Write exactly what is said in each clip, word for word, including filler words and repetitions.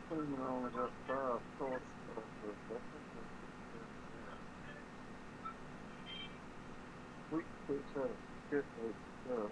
You only got five thoughts of the we puts out get those stuff.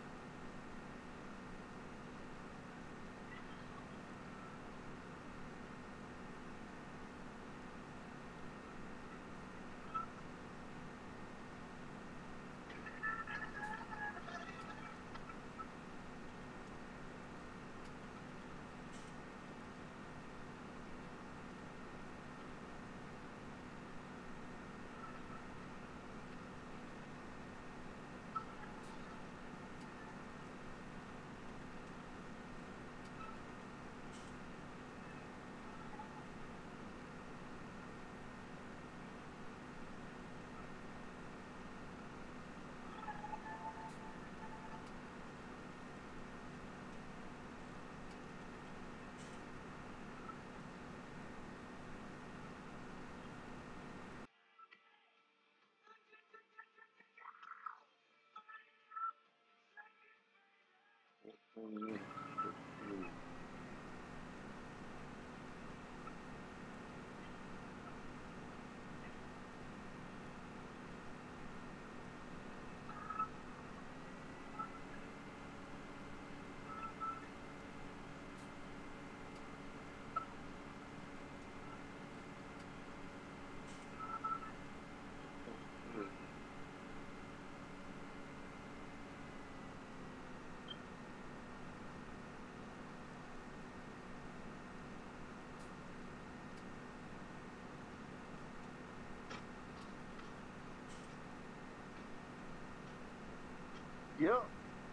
Yep.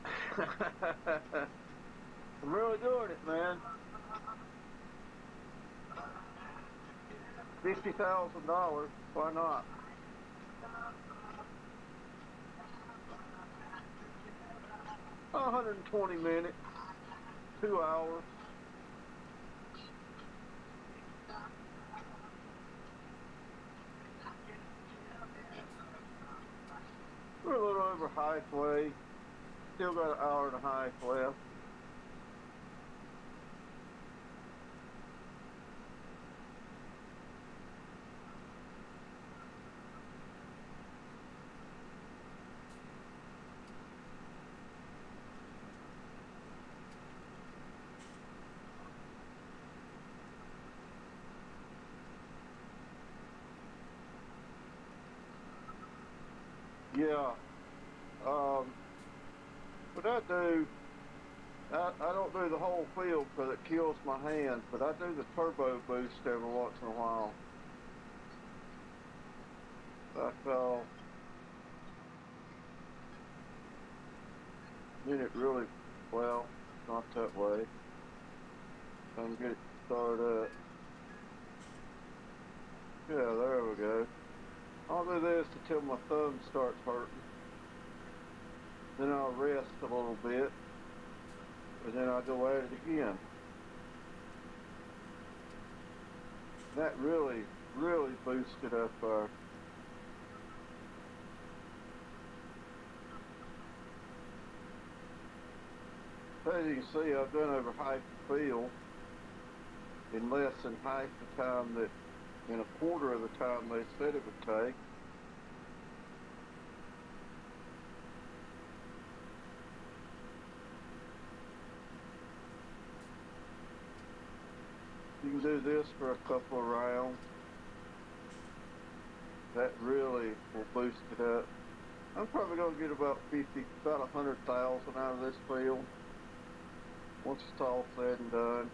I'm really doing it, man. Fifty thousand dollars. Why not? one hundred twenty minutes, two hours. We're a little over halfway. Still got an hour and a half left. Yeah. Um, but I do, I, I don't do the whole field because it kills my hands, but I do the turbo boost every once in a while. Like, uh, then it really, well, not that way. I'm get it started up. Yeah, there we go. I'll do this until my thumb starts hurting. Then I'll rest a little bit, and then I'll go at it again. That really, really boosted up our. As you can see, I've done over half the field in less than half the time that, in a quarter of the time they said it would take. You can do this for a couple of rounds. That really will boost it up. I'm probably going to get about fifty, about a hundred thousand out of this field once it's all said and done.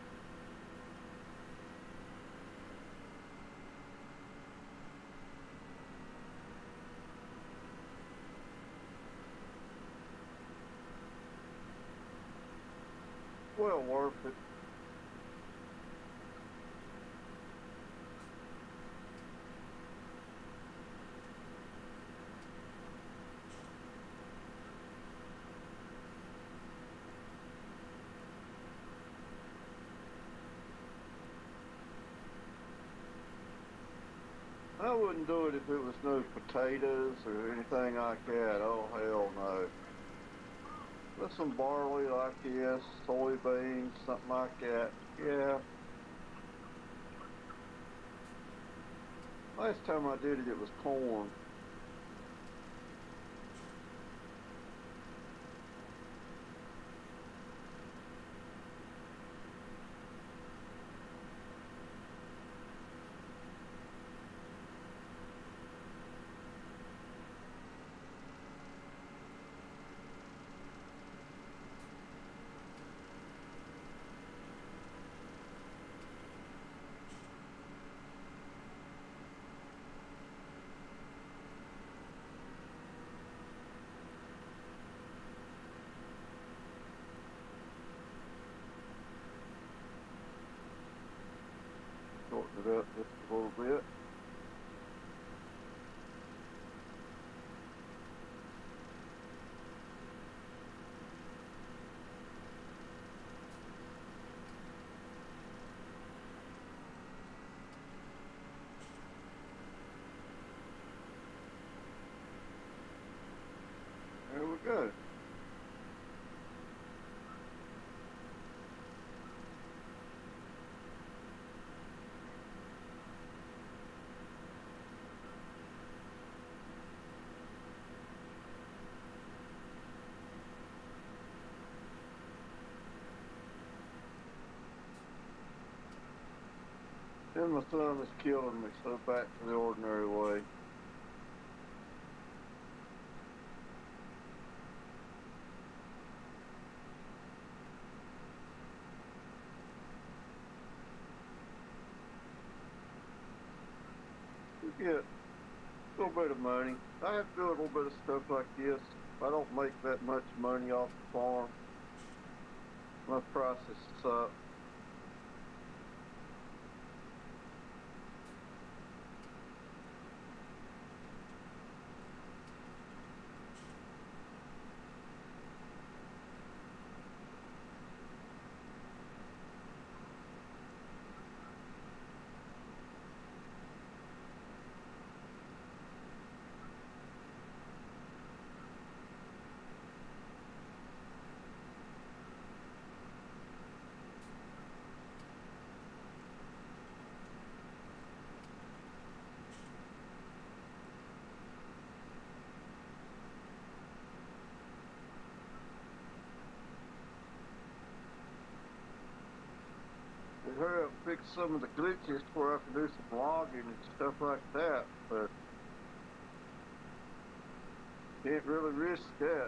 Well worth it. I wouldn't do it if it was no potatoes or anything like that. Oh, hell no. With some barley like this, soybeans, something like that. Yeah. Last time I did it, it was corn. Shorten it up just a little bit. There we go. Then my son is killing me, so back to the ordinary way. You get a little bit of money. I have to do a little bit of stuff like this. I don't make that much money off the farm. My prices suck. Hurry up, fix some of the glitches where I can do some logging and stuff like that, but can't really risk that.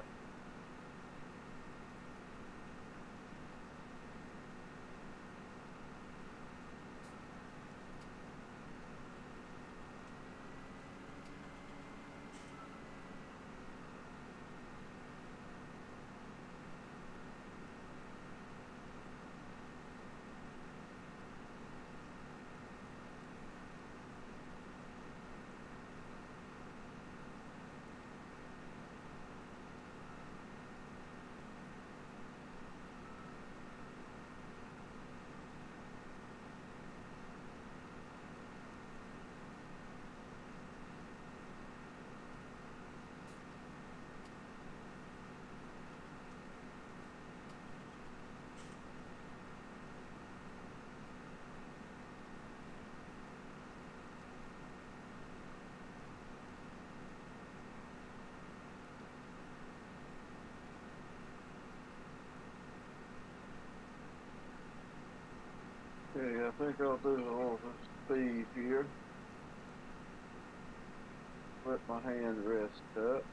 Okay, I think I'll do a little speed here. Let my hand rest up.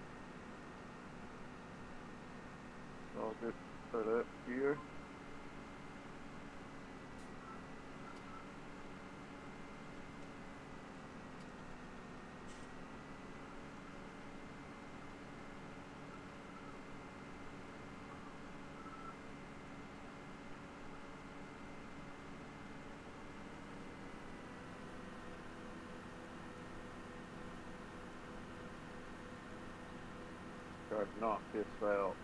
I'll just put up here. Try to knock this out.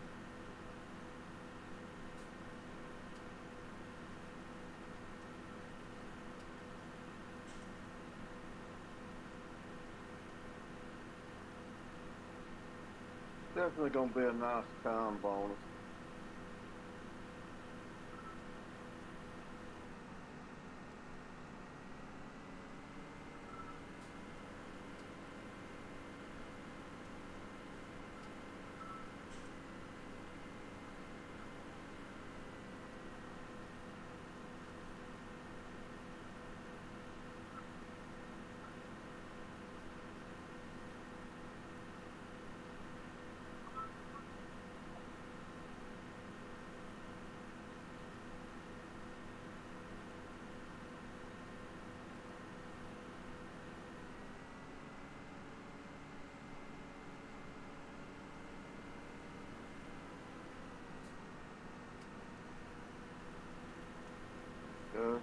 Definitely gonna be a nice time bonus. go.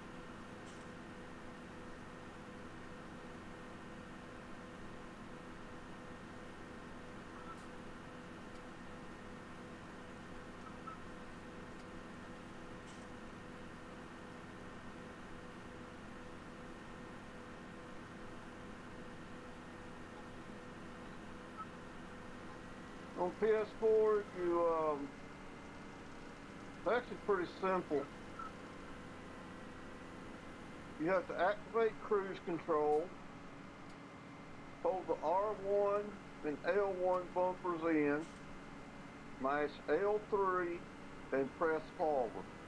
On P S four, you, um, it's actually pretty simple. You have to activate cruise control, hold the R one and L one bumpers in, mash L three, and press forward.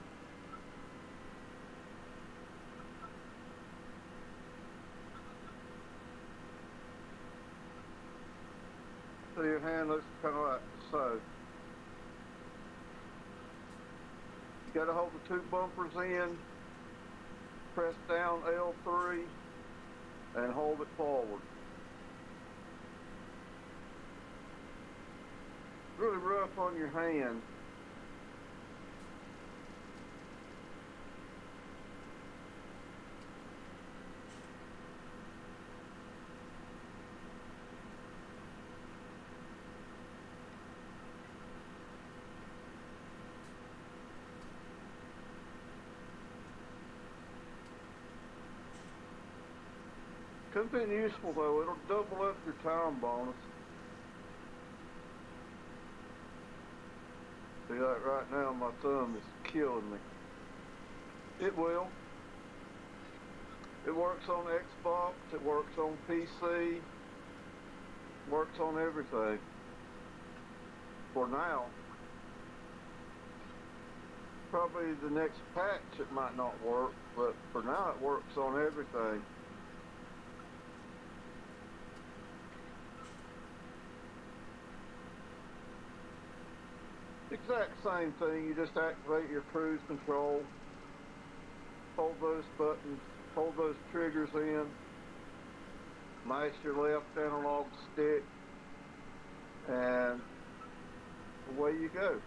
So your hand looks kind of like so. You got to hold the two bumpers in, press down L three, and hold it forward. Really rough on your hand. Could have been useful though, it'll double up your time bonus. See, like right now my thumb is killing me. It will. It works on Xbox, it works on P C, works on everything. For now. Probably the next patch it might not work, but for now it works on everything. Exact same thing, you just activate your cruise control, hold those buttons, hold those triggers in, mash your left analog stick, and away you go.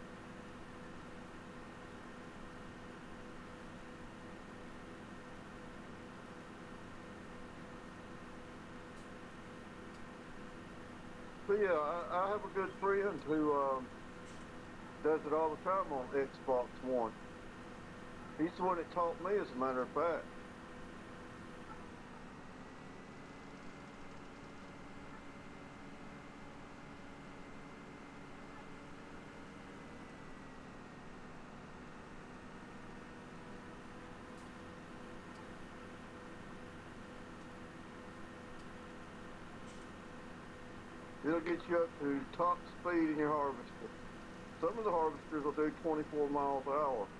So yeah, I, I have a good friend who um, does it all the time on Xbox One. He's the one that taught me, as a matter of fact. It'll get you up to top speed in your harvester. Some of the harvesters will do twenty-four miles an hour.